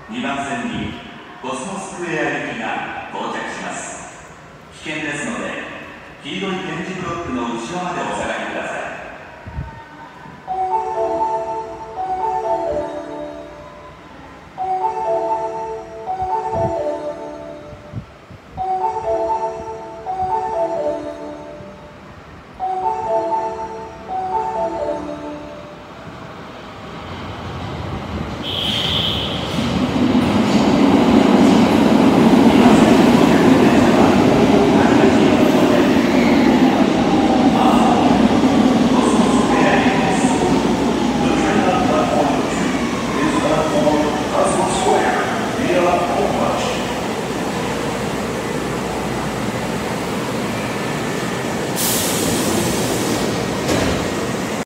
2番線にコスモスクエア行きが到着します。危険ですので、黄色い点字ブロックの内側でお下がりください。